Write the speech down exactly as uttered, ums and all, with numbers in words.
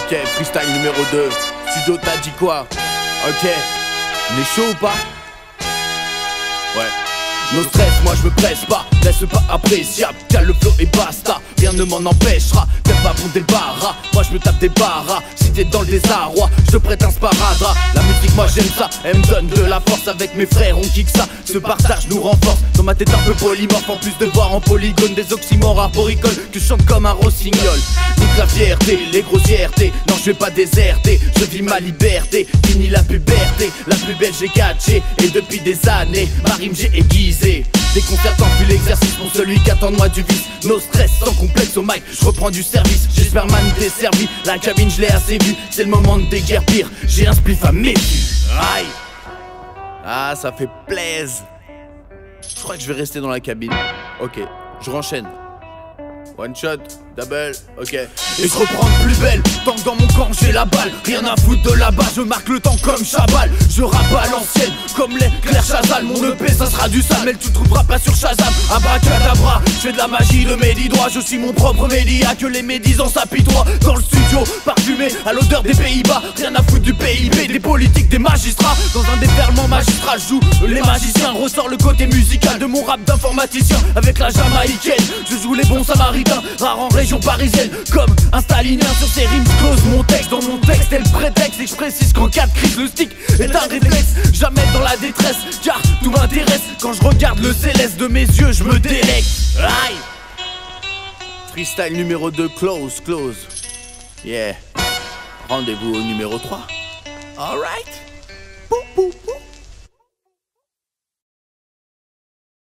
Ok, freestyle numéro deux. Studio, t'as dit quoi? Ok, on est chaud ou pas? Ouais. No stress, moi je me presse pas, laisse pas appréciable, cale le flow et basta, rien ne m'en empêchera, t'es pas bon débarras, moi je me tape des barras, si t'es dans le désarroi, je te prête un sparadrap, la musique moi j'aime ça, elle me donne de la force, avec mes frères on kick ça, ce partage nous renforce, dans ma tête un peu polymorphe, en plus de voir en polygone des oxymores arboricoles, que je chante comme un rossignol, nique la fierté, les grossièretés, non je vais pas déserter, je vis ma liberté, fini la puberté, la plus belle j'ai catché, et depuis des années, ma rime j'ai aiguisé. Déconcertant puis l'exercice pour celui qui attend de moi du vice. No stress, sans complexe au mic, je reprends du service. J'espère man desservi, la cabine je l'ai assez vue. C'est le moment de déguerpir, j'ai un spliff à mes vues. Aïe. Ah ça fait plaise. Je crois que je vais rester dans la cabine. Ok, je renchaîne. One shot, double, ok. Et je reprends de plus belle, tant que dans mon camp j'ai la balle. Rien à foutre de là-bas, je marque le temps comme Chabal. Je rappe à l'ancienne, comme les Claire Chazal. Mon E P ça sera du sale, mais tu trouveras pas sur Shazam. Abracadabra, je fais de la magie de mes dix doigts. Je suis mon propre média, que les médisants s'apitoient. Dans le studio, parfumé à l'odeur des Pays-Bas. Rien à foutre du P I B, des politiques, des magistrats. Dans un déferlement magistral, je joue les magiciens. Ressort le côté musical de mon rap d'informaticien. Avec la jamaïcaine, je joue les bons samaritains. Rare en région parisienne, comme un stalinien sur ses rimes close. Mon texte, dans mon texte, est le prétexte. Et je précise qu'en cas de crise, le stick est un réflexe. Jamais dans la détresse, car tout m'intéresse. Quand je regarde le céleste de mes yeux, je me délecte. Aïe. Freestyle numéro deux, close, close. Yeah. Rendez-vous au numéro trois. Alright. Pou, pou, pou.